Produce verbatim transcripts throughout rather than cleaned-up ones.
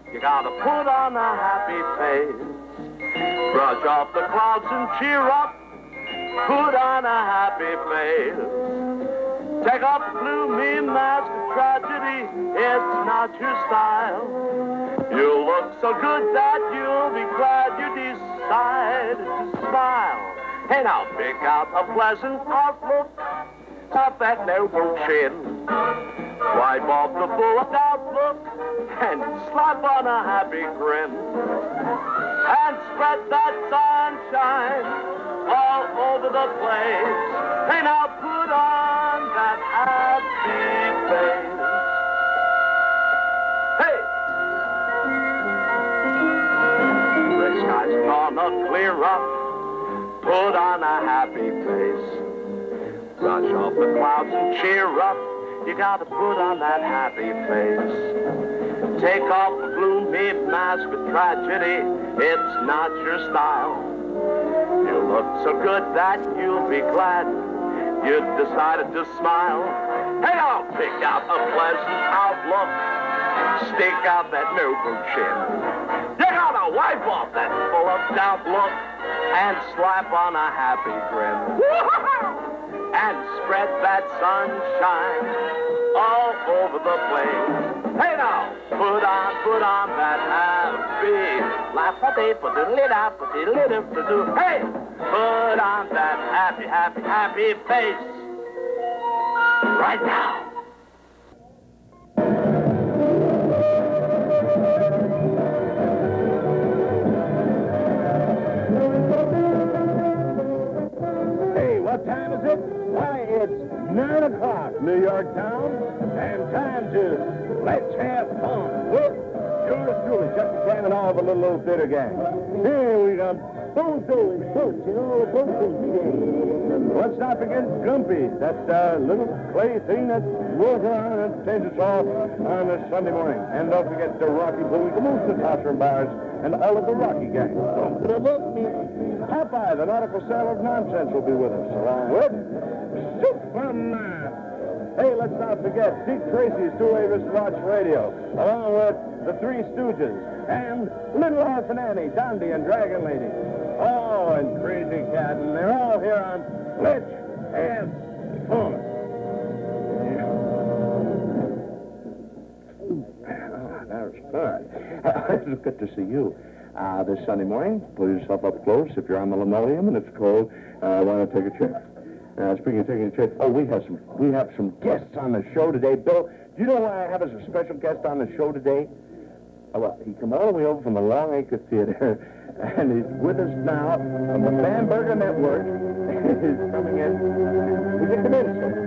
you gotta put on a happy face. Brush off the clouds and cheer up, put on a happy face. Take off the gloomy mask of tragedy, it's not your style. You look so good that you'll be glad you decided to smile. Hey now, pick out a pleasant outlook, not that noble chin. Wipe off the full outlook and slap on a happy grin. And spread that sunshine all over the place. Hey now, put on that happy face. Hey! Gray skies gonna clear up, put on a happy face. Brush off the clouds and cheer up, you gotta put on that happy face. Take off the gloomy mask of tragedy, it's not your style. You look so good that you'll be glad you decided to smile. Hey, I'll pick out a pleasant outlook, stick out that noble chin. You gotta wipe off that full of doubt look and slap on a happy grin. And spread that sunshine all over the place. Hey now, put on, put on that happy laugh-a-day-pa-doodle-da-pa-doodle-da-pa-doo. Hey, put on that happy, happy, happy face right now. What time is it? Why, it's nine o'clock, New York town, and time to let's have fun with yours truly, Chuck Buchanan and all the little old theater gang. Here we go. Bozo and Boots, you know, Bozo today. Let's not forget Grumpy, that uh, little clay thing that rolls around and sends us off on a Sunday morning. And don't forget the Rocky Bowie, the most of the Tosser and Bars, and all of the Rocky gang. Don't provoke me. Popeye, the nautical sailor of nonsense, will be with us, along with Superman. Hey, let's not forget Dick Tracy's two-way wristwatch radio, along with the Three Stooges, and Little Orphan Annie, Dondi, and Dragon Lady. Oh, and Crazy Cat, and they're all here on Let's Have Fun. Ah, that was fun. It's good to see you. Uh, this Sunday morning, pull yourself up close. If you're on the linoleum and it's cold, uh, why not take a chair? Uh, speaking of taking a chair, oh, we have some we have some guests on the show today. Bill, do you know what I have as a special guest on the show today? Oh, well, he came all the way over from the Long Acre Theater, and he's with us now from the Bamberger Network. He's coming in. We get him in, sir.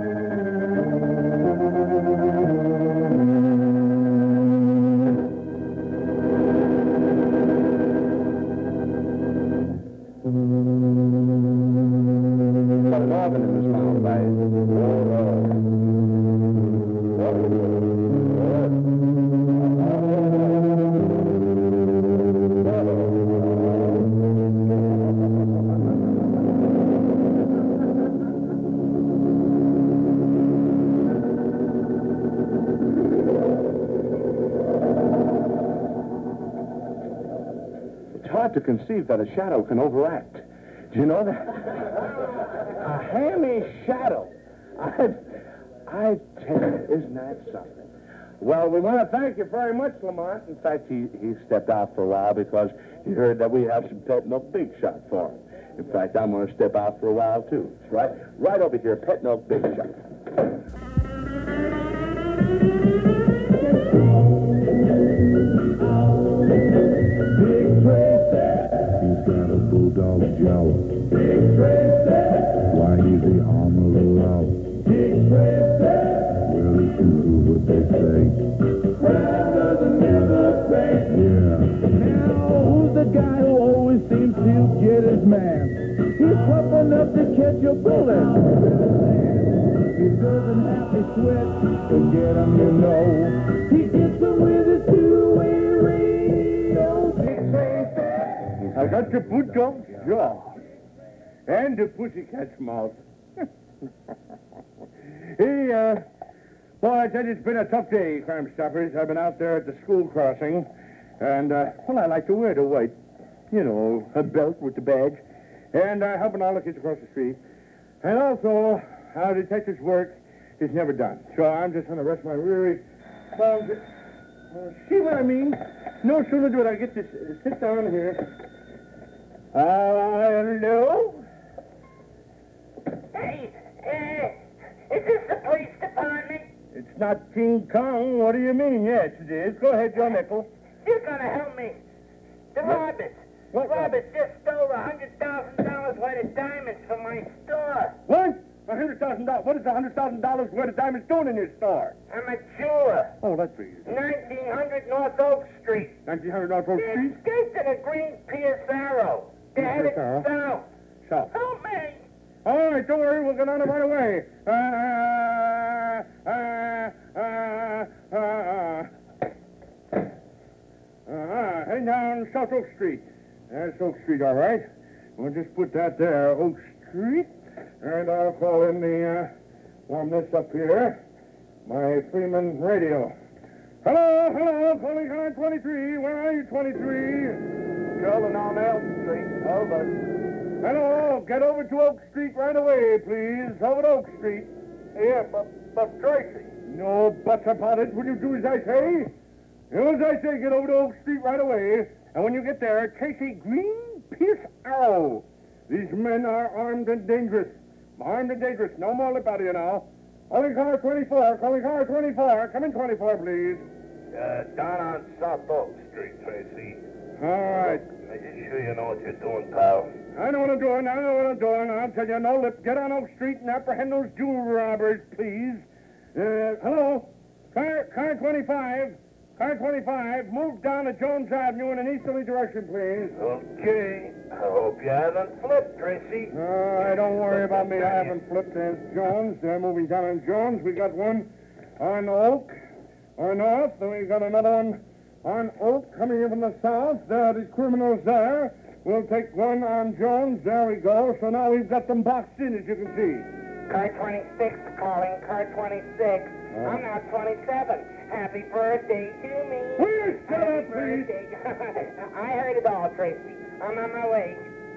To conceive that a shadow can overact. Do you know that? A hammy shadow. I, I tell you, isn't that something? Well, we want to thank you very much, Lamont. In fact, he, he stepped out for a while because he heard that we have some Pet Milk Big Shot for him. In fact, I'm going to step out for a while, too. That's right. Right over here, Pet Milk Big Shot. Bulldog Joe. Big Tracy. Why he's the arm of the law. Big Tracy. Well, he can do what they say. Crime doesn't never pay. Yeah. Now, who's the guy who always seems to get his man? He's tough enough to catch a bullet. He doesn't have to sweat to get him, you know. He hits him with his two-way radio. Big Tracy. I got the bulldog's jaw and the pussycat's mouth. Hey, uh, boy, I tell you, it's been a tough day, Crime Stoppers. I've been out there at the school crossing, And, uh, well, I like to wear the white, you know, a belt with the badge. And uh, helping all the kids across the street. And also, how detectives work is never done. So I'm just going to rest my weary thumbs. Uh, see what I mean? No sooner do I get this, uh, sit down here. Uh, hello? Hey, uh, is this the police department? It's not King Kong. What do you mean? Yes, it is. Go ahead, Joe Nickel. You're gonna help me. The robbers. What? Robbers just stole a hundred thousand dollars worth of diamonds from my store. What? A hundred thousand dollars. What is a hundred thousand dollars worth of diamonds doing in your store? I'm a jeweler. Oh, that's for you. nineteen hundred North Oak Street. Nineteen hundred North Oak They Street. escaped in a green Pierce Arrow. They're Green headed Pierce Arrow? south. South. Help me. All right, don't worry. We'll get on it right away. Uh, uh, uh, uh, uh, uh, uh, heading down South Oak Street. That's Oak Street, all right. We'll just put that there, Oak Street. And I'll call in the, uh, warm this up here, my Freeman radio. Hello, hello, calling car twenty-three. Where are you, twenty-three? Calling on Elm Street. Over. Hello, get over to Oak Street right away, please. Over to Oak Street. Yeah, but, but Tracy. No buts about it. Will you do as I say? Do as I say, get over to Oak Street right away. And when you get there, chase a green Pierce Arrow. These men are armed and dangerous. Armed and dangerous. No more lip out of you now. Calling car twenty-four. Calling car twenty-four. Come in twenty-four, please. Uh, down on South Oak Street, Tracy. All right. Are you sure you know what you're doing, pal? I know what I'm doing. I know what I'm doing. I'll tell you, no lip. Get on Oak Street and apprehend those jewel robbers, please. Uh, hello? Car, car twenty-five. Car twenty-five. Move down to Jones Avenue in an easterly direction, please. Okay. I hope you haven't flipped, Tracy. Uh, don't worry about me. I haven't flipped. There's Jones. They're moving down on Jones. We got one on Oak, or North, and we got another one on Oak coming in from the south. There are the criminals there. We'll take one on Jones. There we go. So now we've got them boxed in, as you can see. Car twenty-six calling. Car twenty-six. Oh. I'm now twenty-seven. Happy birthday to me. Will you shut Happy up, please? birthday. I heard it all, Tracy. I'm on my way.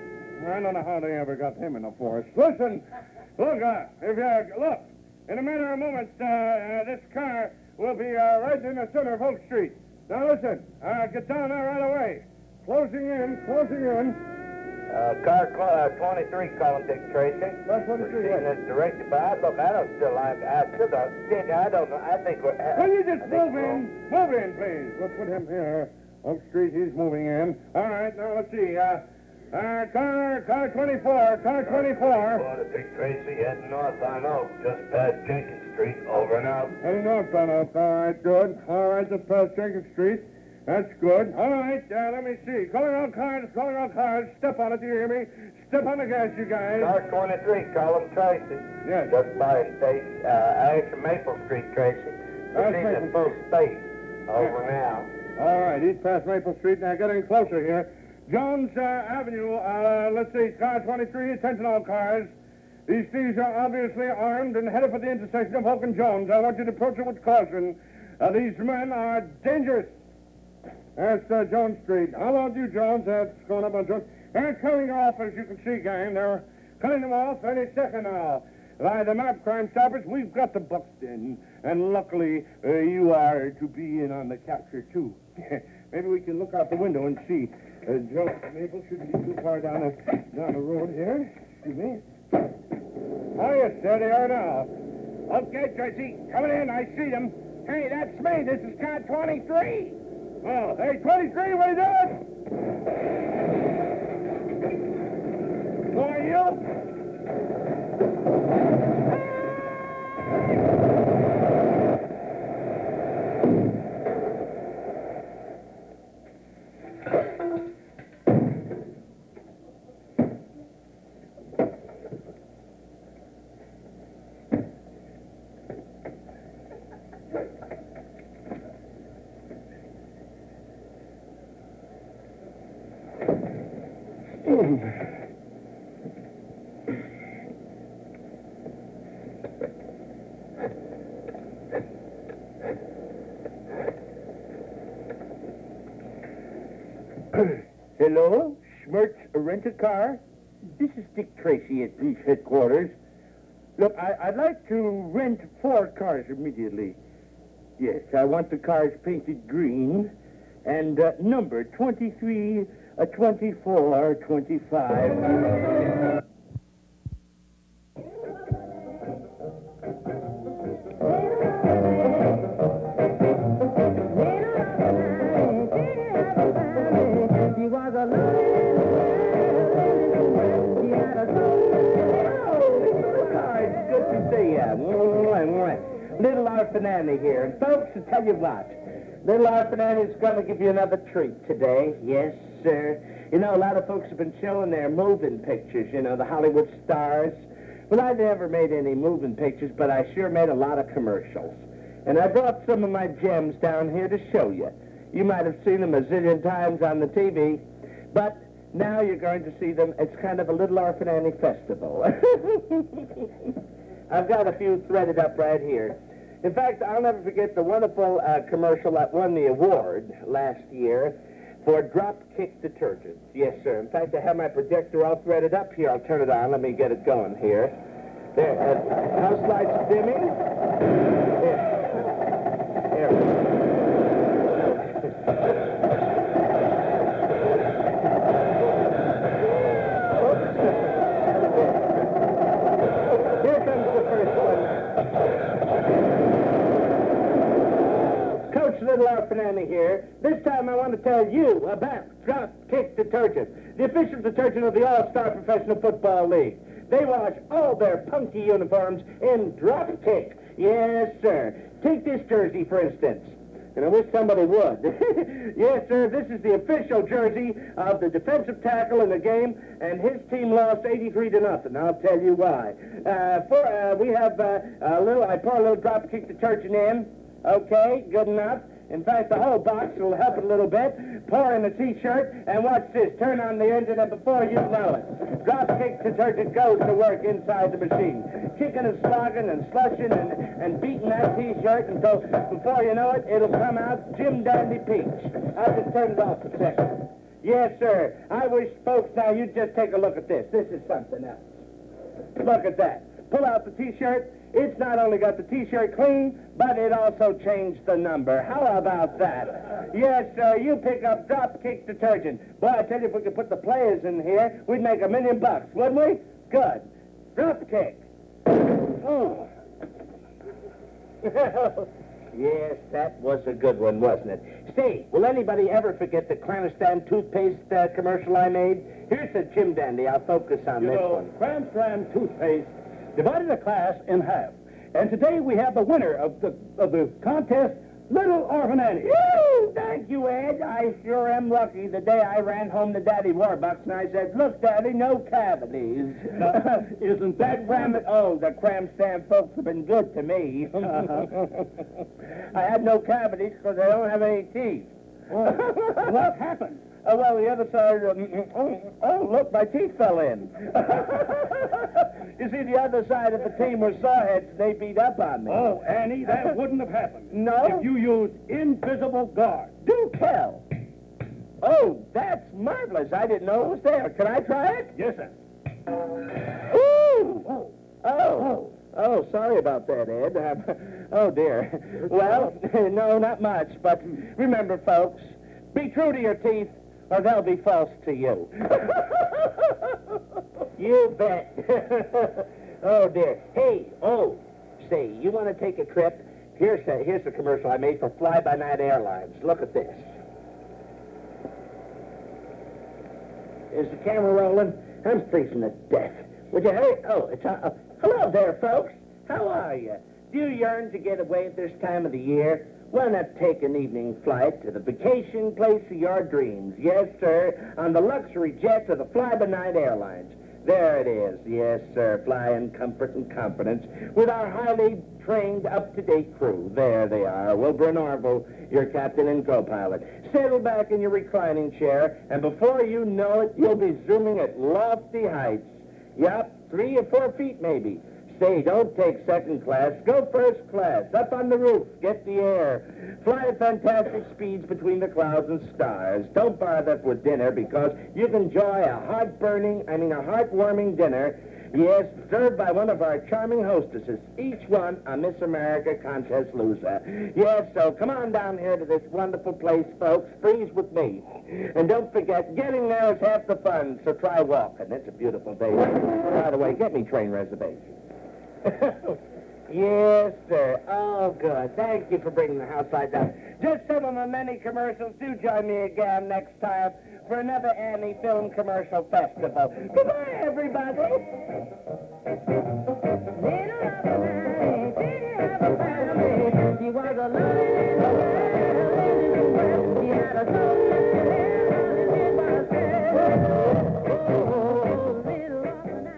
I don't know how they ever got him in the force. Listen, look, uh, if you look, in a matter of moments, uh, uh, this car will be uh, right in the center of Oak Street. Now listen, uh, get down there right away. Closing in, closing in. Uh, car uh, twenty-three calling Dick Tracy. That's twenty-three, Proceeding yes. as directed by, look, I don't still like, I still don't, Dick, I don't know, I think we're... Uh, Will you just I think move we're- in? Move in, please. We'll put him here. Oak Street, he's moving in. All right, now let's see. Uh, uh, car, car twenty-four, car twenty-four. Board of Dick Tracy heading north on Oak, just past Jenkins Street, over and out. Heading north on Oak. All right, good. All right, just past Jenkins Street. That's good. All right, uh, let me see. Calling all cars, calling all cars. Step on it, do you hear me? Step on the gas, you guys. Car twenty-three calling Tracy. Yes. Just by state, uh, actually Maple Street, Tracy. Proceeding Maple at full speed, over now. All right, he's past Maple Street. Now getting closer here. Jones uh, Avenue, uh, let's see, car twenty-three, attention all cars. These thieves are obviously armed and headed for the intersection of Oak and Jones. I want you to approach it with caution. Uh, these men are dangerous. That's uh, Jones Street. How about you, Jones? That's going up on Jones. They're cutting off, as you can see, gang. They're cutting them off any second now. By the map, Crime Stoppers, we've got the bucks in. And luckily, uh, you are to be in on the capture, too. Maybe we can look out the window and see. Uh, Jones Maple shouldn't be too far down the, down the road here. Excuse me. Oh, yes, there they are now. Okay, Tracy, coming in. I see them. Hey, that's me. This is car twenty-three. Oh, hey, twenty-three, what are you doing? Who are you? Hello, Schmertz Rent-A-Car. This is Dick Tracy at police headquarters. Look, I, I'd like to rent four cars immediately. Yes, I want the cars painted green and uh, numbered twenty-three, uh, twenty-four, twenty-five. Little Arfinani here. And folks, to tell you what, Little Arfinani's going to give you another treat today. Yes, sir. You know, a lot of folks have been showing their moving pictures, you know, the Hollywood stars. Well, I never made any moving pictures, but I sure made a lot of commercials. And I brought some of my gems down here to show you. You might have seen them a zillion times on the T V, but now you're going to see them. It's kind of a Little Arfinani festival. I've got a few threaded up right here. In fact, I'll never forget the wonderful uh, commercial that won the award last year for Drop-Kick detergent. Yes, sir. In fact, I have my projector all threaded up here. I'll turn it on. Let me get it going here. There. Uh, house lights dimming. There. There we go. Little Arfinani here. This time I want to tell you about Drop-Kick detergent, the official detergent of the All-Star Professional Football League. They wash all their punky uniforms in Drop-Kick. Yes, sir. Take this jersey, for instance. And I wish somebody would. Yes, sir, this is the official jersey of the defensive tackle in the game, and his team lost eighty-three to nothing. I'll tell you why. Uh, for, uh, we have uh, a little, I pour a little Drop-Kick detergent in. Okay, good enough. In fact, the whole box will help it a little bit. Pour in the T-shirt, and watch this. Turn on the engine, and before you know it, Drop-Kick detergent goes to work inside the machine. Kicking and slogging and slushing and, and beating that T-shirt until, before you know it, it'll come out Jim Dandy Peach. I'll just turn it off a second. Yes, sir. I wish, folks, now you'd just take a look at this. This is something else. Look at that. Pull out the T-shirt. It's not only got the T-shirt clean, but it also changed the number. How about that? Yes, sir, you pick up Drop-Kick detergent. Boy, I tell you, if we could put the players in here, we'd make a million bucks, wouldn't we? Good. Drop-Kick. Oh. Yes, that was a good one, wasn't it? Say, will anybody ever forget the Cranston toothpaste uh, commercial I made? Here's a Jim Dandy. I'll focus on you this know, one. Cranston toothpaste divided the class in half. And today we have the winner of the of the contest, Little Arfinani. Woo! Thank you, Ed. I sure am lucky. The day I ran home to Daddy Warbucks and I said, look, Daddy, no cavities. Uh, isn't that Cram Oh, the Cranston folks have been good to me. I had no cavities because I don't have any teeth. What happened? Oh, well, the other side, um, oh, oh, look, my teeth fell in. You see, the other side of the team were sawheads. They beat up on me. Oh, Annie, that wouldn't have happened. No? If you used invisible guard. Do tell. Oh, that's marvelous. I didn't know it was there. Can I try it? Yes, sir. Ooh. Oh. Oh. Oh, sorry about that, Ed. Um, oh, dear. Well, no, not much. But remember, folks, be true to your teeth, or they'll be false to you. You bet. Oh, dear. Hey, oh, say, you want to take a trip? Here's a, here's the commercial I made for Fly-By-Night Airlines. Look at this. Is the camera rolling? I'm freezing to death. Would you hurry? Oh, it's on. Oh, hello there, folks. How are you? Do you yearn to get away at this time of the year? Why not take an evening flight to the vacation place of your dreams? Yes, sir, on the luxury jets of the Fly-By-Night Airlines. There it is. Yes, sir, fly in comfort and confidence with our highly trained, up-to-date crew. There they are. Wilbur and Orville, your captain and co-pilot. Settle back in your reclining chair, and before you know it, you'll be zooming at lofty heights. Yup, three or four feet maybe. Say, don't take second class. Go first class. Up on the roof. Get the air. Fly at fantastic speeds between the clouds and stars. Don't bother with dinner because you can enjoy a heart-burning, I mean a heart-warming dinner. Yes, served by one of our charming hostesses, each one a Miss America contest loser. Yes, so come on down here to this wonderful place, folks. Freeze with me. And don't forget, getting there is half the fun, so try walking. It's a beautiful day. By the way, get me train reservation. Yes, sir. Oh, good. Thank you for bringing the house side down. Just some of my many commercials. Do join me again next time for another Annie Film Commercial Festival. Goodbye, everybody. She was a lonely little girl in the West. She had a soul that she lived and it was sad. Oh, little of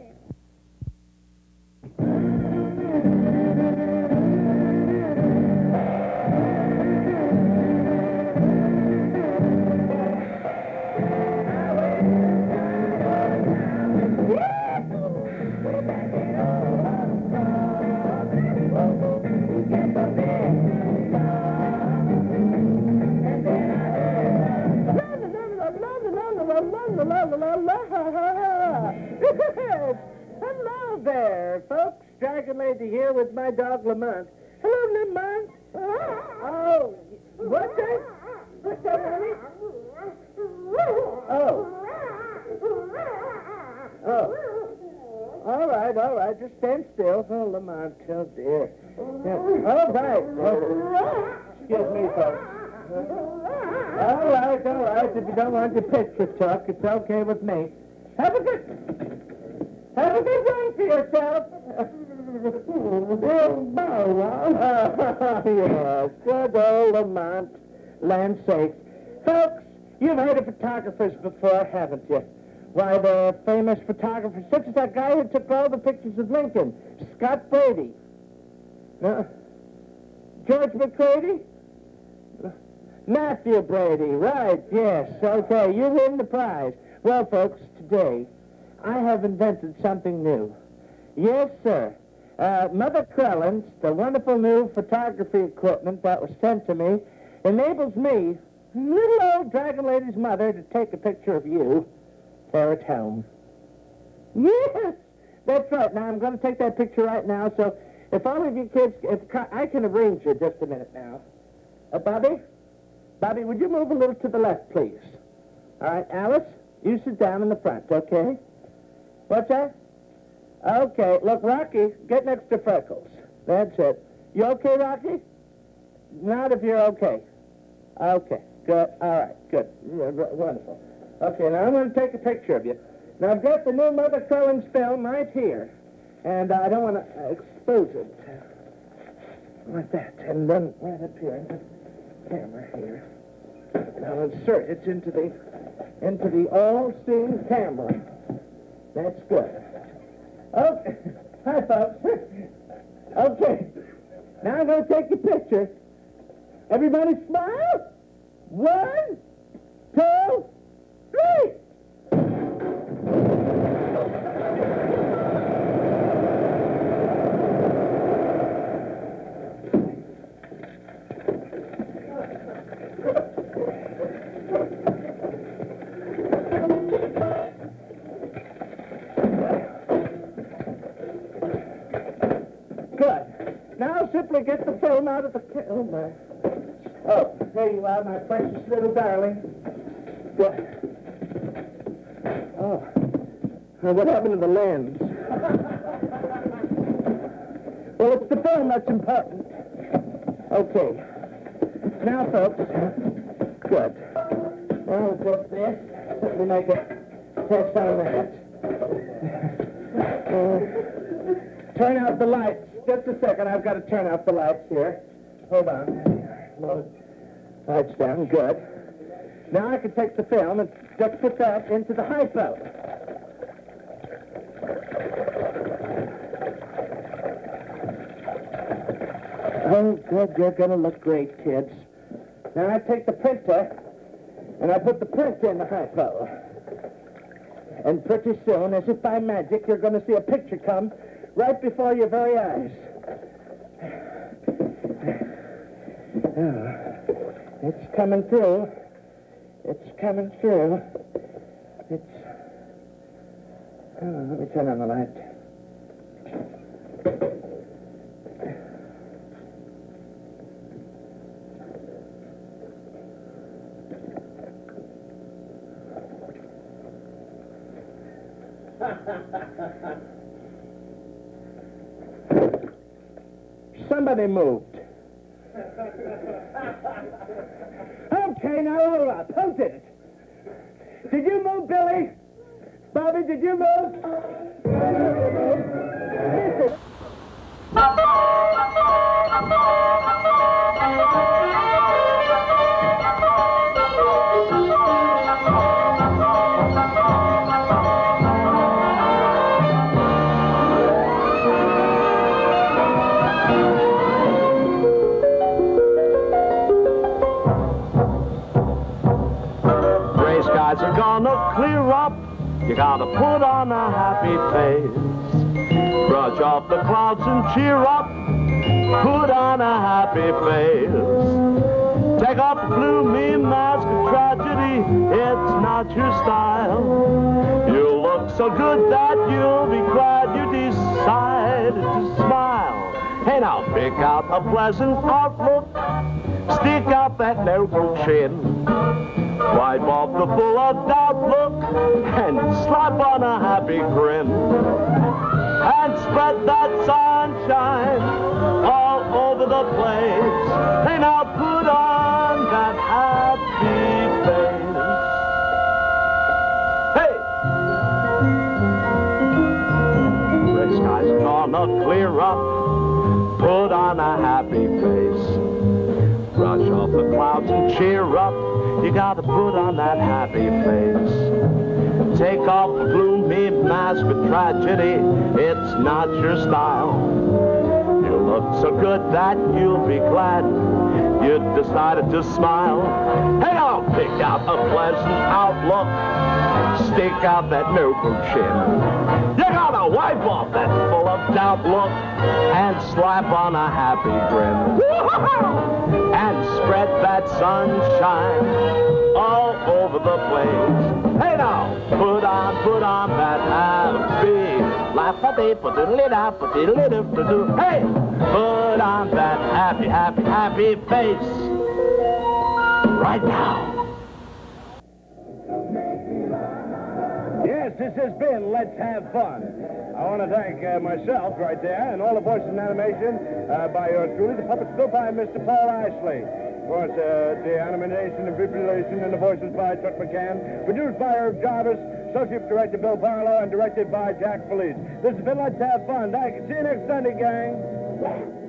Hello there, folks. Dragon Lady here with my dog Lamont. Hello, Lamont. Oh, what's that? What's that, honey? Oh. Oh. All right, all right. Just stand still. Oh, Lamont. Oh, dear. Yeah. All right. Oh. Excuse me, folks. All right, all right. If you don't want your picture took, it's okay with me. Have a good, have a good one for yourself. Oh, bow wow. Yes, good old Lamont. Land sakes. Folks, you've heard of photographers before, haven't you? Why, they're famous photographers, such as that guy who took all the pictures of Lincoln, Scott Brady. No? George McCready? Matthew Brady, right, yes. Okay, you win the prize. Well, folks, today I have invented something new. Yes, sir. Uh, Mother Krellin's, the wonderful new photography equipment that was sent to me, enables me, little old Dragon Lady's mother, to take a picture of you there at home. Yes, that's right. Now, I'm going to take that picture right now, so if all of you kids, if I can arrange you just a minute now. Uh, Bobby? Bobby, would you move a little to the left, please? All right, Alice, you sit down in the front, okay? What's that? Okay, look, Rocky, get next to Freckles. That's it. You okay, Rocky? Not if you're okay. Okay, good. All right, good. Yeah, wonderful. Okay, now I'm going to take a picture of you. Now, I've got the new Mother Krellin's film right here, and uh, I don't want to uh, expose it like that. And then right up here, the camera here. Now insert it into the into the all-seeing camera. That's good. Okay. Hi, folks. Okay. Now I'm going to take a picture. Everybody smile. One, two, three. Simply get the film out of the... Oh, my. Oh, there you are, my precious little darling. What? Oh. Well, what happened to the lens? Well, it's the film that's important. Okay. Now, folks. Good. Well, what's this? Let me make a test on that. Uh, turn out the lights. Just a second, I've got to turn out the lights here. Hold on. Load. Lights down, good. Now I can take the film and just put that into the hypo. Oh, good, you're going to look great, kids. Now I take the printer, and I put the print in the hypo. And pretty soon, as if by magic, you're going to see a picture come right before your very eyes. Oh, it's coming through. It's coming through. It's... Oh, let me turn on the light. Somebody moved. Okay, now hold up. Who did it? Did you move, Billy? Bobby, did you move? Listen. Skies are gonna clear up. You gotta put on a happy face. Brush off the clouds and cheer up. Put on a happy face. Take off the gloomy mask of tragedy. It's not your style. You look so good that you'll be glad you decided to smile. Hey now, pick out a pleasant outlook. Stick out that noble chin. Wipe off the full of doubt look and slap on a happy grin. And spread that sunshine all over the place. And now put on that happy face. Hey! Gray skies are gonna clear up. Put on a happy face. Brush off the clouds and cheer up. You gotta put on that happy face. Take off the gloomy mask of tragedy. It's not your style. You look so good that you'll be glad you decided to smile. Hey, I'll pick out a pleasant outlook. Stick out that noble chin. You gotta wipe off that full of doubt look and slap on a happy grin. And spread that sunshine all over the place. Hey now, put on, put on that happy laugh-a-dee-pa-doodle-dee-da-pa-doodle-dee-da-pa-doo. Hey, put on that happy, happy, happy face right now. Yes, this has been Let's Have Fun. I want to thank uh, myself right there and all the voices in animation uh, by yours truly, the puppet still by Mister Paul Ashley. Of course, uh, the animation and visualization and the voices by Chuck McCann. Produced by Herb Jarvis, associate director Bill Barlow, and directed by Jack Felice. This has been Let's Have Fun. Thank you. See you next Sunday, gang.